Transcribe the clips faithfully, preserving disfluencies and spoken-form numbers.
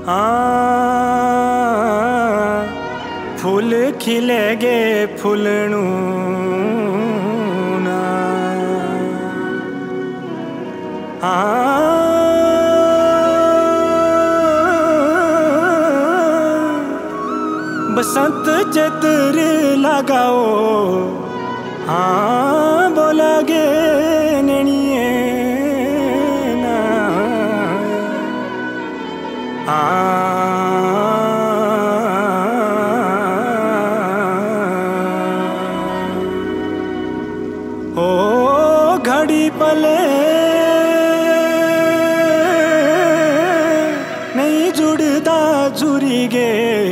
हाँ फूल खिलेगे फूलणू ना। हाँ बसंत चतर लगाओ हाँ बोलागे नैनिए ना। हाँ ओ घड़ी पले नहीं जुड़दा जुड़ी गे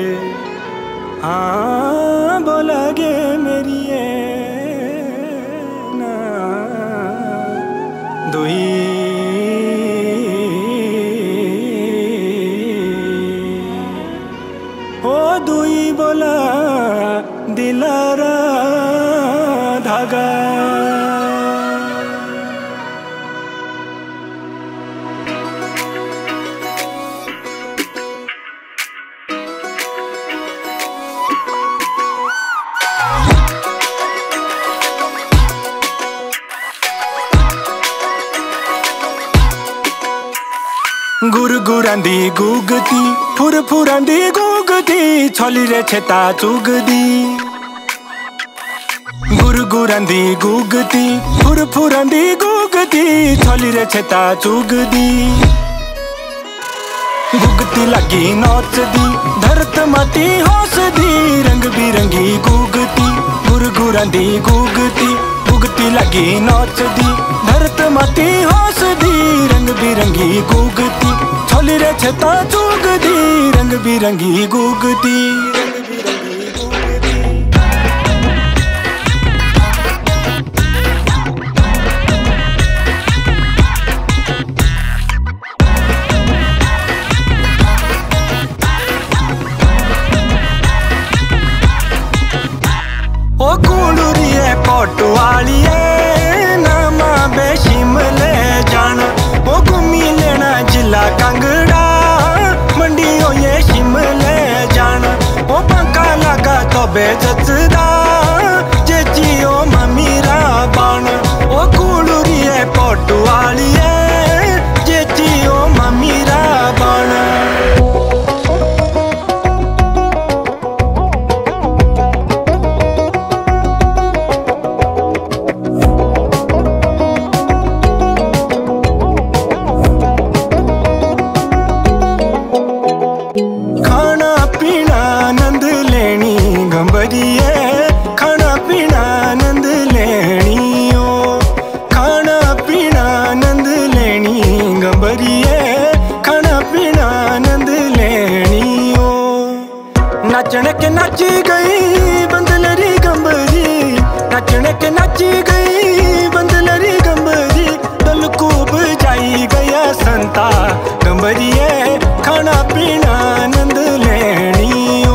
हाँ बोलागे मेरी ना। दुई ओ दुई बोला दिलारा धागा। गुरगुरांदी गुगती फुरफुरांदी गुगती छोली रे छेता चुगदी। गुरगुरांदी गुगती फुरफुरांदी गुगती छोली रे छेता चुगदी। गुगती लगी नोचदी धरत माटी हौसदी रंग बिरंगी गुगती। गुरगुरांदी गुगती गुगती लगी नोचदी धरत माटी हौसदी रंग बिरंगी गुगती। छोली रे छता चुगदी रंग बिरंगी गुगती। ओ कुड़ुरिए पोटवालिए नामा बेशिमले जाना। ओ घूमी लेना जिला कांगड़ा मंडियों ये शिमले जाना। ओ पंखा लगा तो बेजदा जे जियो ममीरा बाना। ओ कुड़ुरिए पोटवालिए जे जियो ममीरा बाना। खाना पीना नंद लेनी ओ खाना पीना नंद लेनी गंबरिए। खाना पीना नंद लेनी ओ नचने के नाची गई बंदलरी गंबरी। नचने के नाची गई बंदलरी गंबरी। दलकूब जाई गया संता गंबरिए। खाना पीना नंद लेनी ओ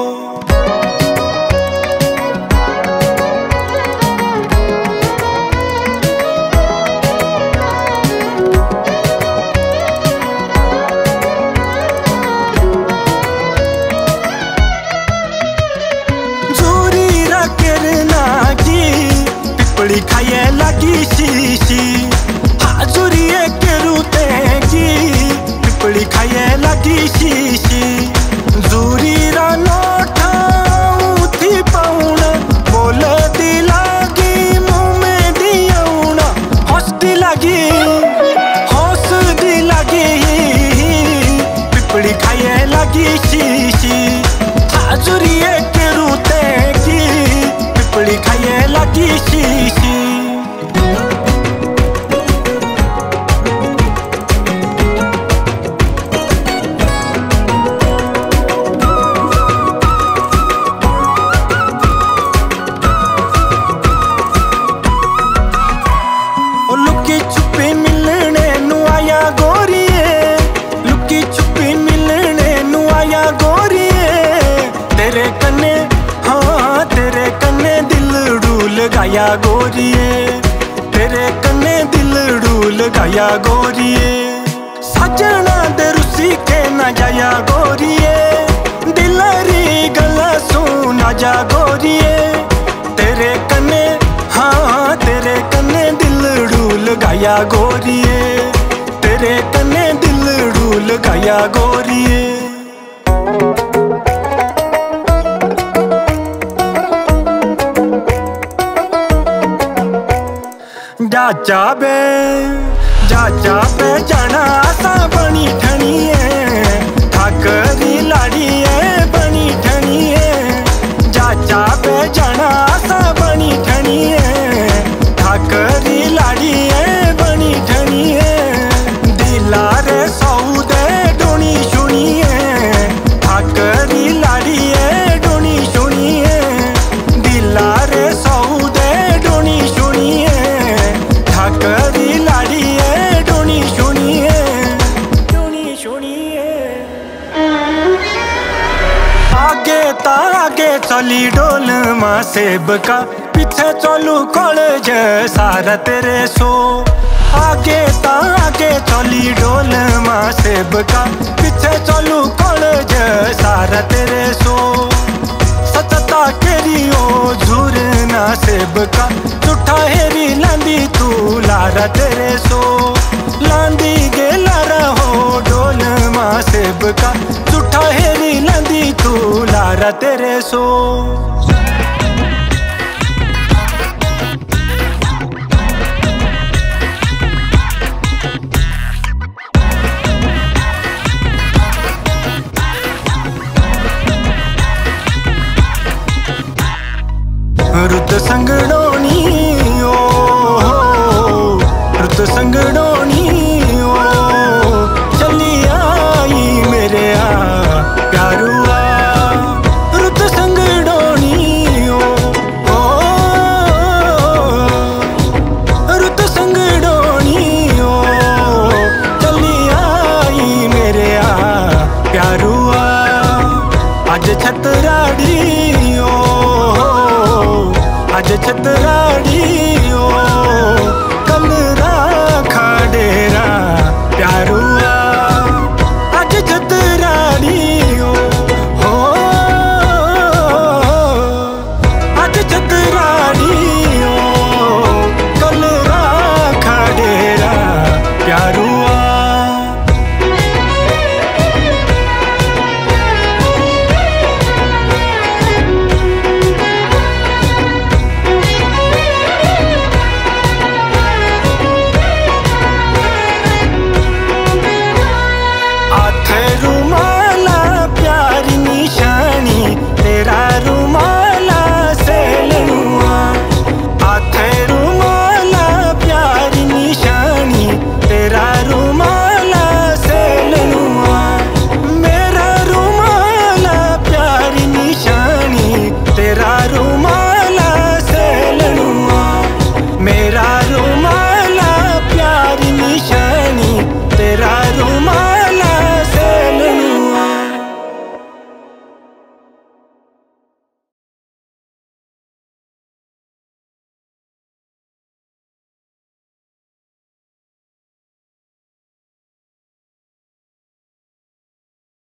खाए लगी शीशी हाजुरिए के रूते की पिपड़ी खाए लगी शीशी। जूरी रा नोटा उठी पाउना बोल दी लागी मुँह में दियाउना। हौसदी लगी हौस दी लगी पिपड़ी खाए लगी शीशी हाजुरिए के रूते की पिपड़ी खाए लगी शीशी। लुकी छुपी मिलने नु आया गोरिए। लुकी छुपी मिलने नु आया गोरिए। तेरे कन्ने हाँ तेरे कन्ने दिल डूल गाया गोरिए। तेरे कन्ने दिल डूल गाया गोरिए। सजना दे रुसी के न जाया गो आजा गोरिए तेरे कन्ने, हाँ तेरे कन्ने दिलड़ू लगाया गोरिए, तेरे कन्ने दिलड़ू लगाया गोरिए। जाचा बे जाचा बे जाना सा बनी ठनी है, ठाकरी लाड़ी है बनी ठनी है। जाचा बे जाना सा बनी ठनी है, ठाकरी लाड़ी है बनी ठनी है। दिलारे सौदे डोनी सुनी है, ठाकरी लाड़ी है डोनी सुनी है। दिलारे सौदे डोनी सुनी है, ठाकरी लाड़ी है डोनी सुनी है, डोनी सुनी है। आगे ता आगे चली डोल माँ सेब का, पीछे चलू कॉलेज सारा तेरे सो। आगे ता आगे चली डोल माँ सेब का, पीछे चलू कॉलेज सारा तेरे सो। सचता केरियो झूर ना सेब का, झूठा हेरी लांदी तू लारा तेरे सो। लांदी गे लारा हो डोल माँ सेब का, झूठा हेरी लांदी तू लारा तेरे सो। रुत संगड़ोनी ओ, रुत संगड़ोनी ओ, चली आई मेरे आ प्यारुआ। रुत संगड़ोनी ओ, ओ रुत संगड़ोनी ओ, चली आई मेरे आ प्यारुआ। आज छतराड़ी ओ, आज छतराड़ी ओ,